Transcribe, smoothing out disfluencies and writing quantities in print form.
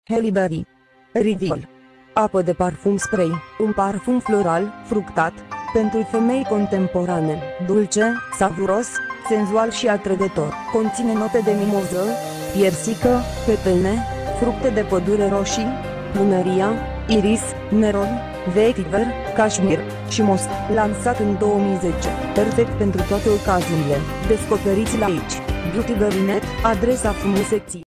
Halle Berry. Reveal. Apă de parfum spray, un parfum floral, fructat, pentru femei contemporane, dulce, savuros, senzual și atrăgător. Conține note de mimoză, piersică, pepene, fructe de pădure roșii, plumeria, iris, neron, vetiver, cașmir și most. Lansat în 2010, perfect pentru toate ocaziile. Descoperiți-l aici. Beauty Berry Net, adresa frumuseții.